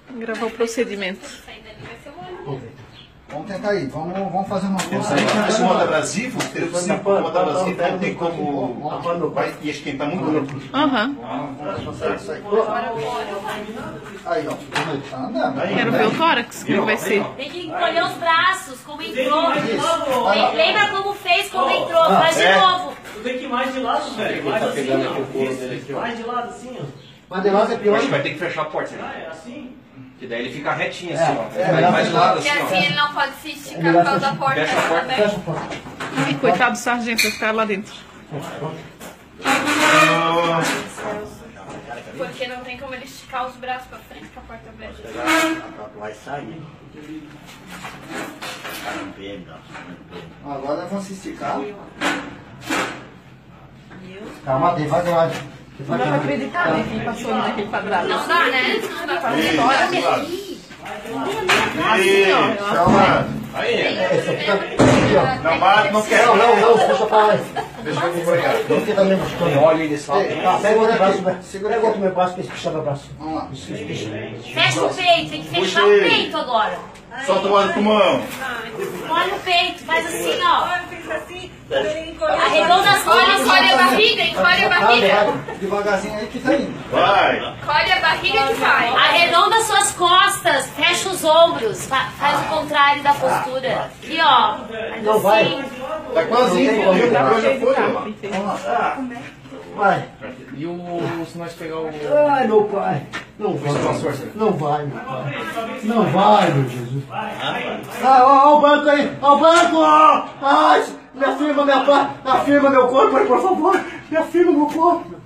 Gravar o procedimento. Vamos tentar aí, vamos fazer uma coisa. Esse modo abrasivo, não tem como. Vai esquentar muito. Aham. Aí, ó. Tá andando. Quero ver o tórax, como vai ser. Tem que encolher os braços, como entrou. Lembra como fez, como entrou. Faz de novo. Tu tem que ir mais de lado, velho. Mais assim, ó. Mais de lado assim, ó. Mas de lado é pior. Acho que vai ter que fechar a porta. Ah, é assim? Que daí ele fica retinho assim, ó. É, Vai mais de lado Porque assim, assim ó. ele não pode se esticar por causa da porta Fecha a porta, também. Fecha a porta. Ai, coitado do sargento, vai ficar lá dentro. Porque não tem como ele esticar os braços pra frente com a porta aberta. Vai sair. Agora nós vamos se esticar. Calma, devagar. Não dá pra acreditar, né? Quem passou ali naquele quadrado. Não dá, né? Não dá pra Calma. Não bate, não quer. Não, puxa pra lá. Deixa eu por cá. Não fica me machucando. Olha ele só. Pega o outro braço, segura Pega aqui. outro meu braço que esse puxa meu braço. Vamos lá. Fecha o peito, tem que fechar o peito agora. Solta o óleo com a mão. Olha o peito, faz assim, ó. Arredonda as costas, Encolhe a barriga, encolhe a barriga. Devagarzinho aí que tá indo. Vai. Encolhe a barriga que vai. Arredonda suas costas, fecha os ombros, faz o contrário da postura. Aqui, ó. Faz Não vai. assim. Tá quase indo. Não dá pra Já foi, acreditar. ó. Vamos lá. Vai. E se nós pegar o... Ai, meu pai. Não vai. Não vai, meu pai. Não vai, meu Jesus. Ó o banco aí. Ó o banco. Ai, me afirma, minha pá. Afirma meu corpo aí, por favor. Me afirma meu corpo.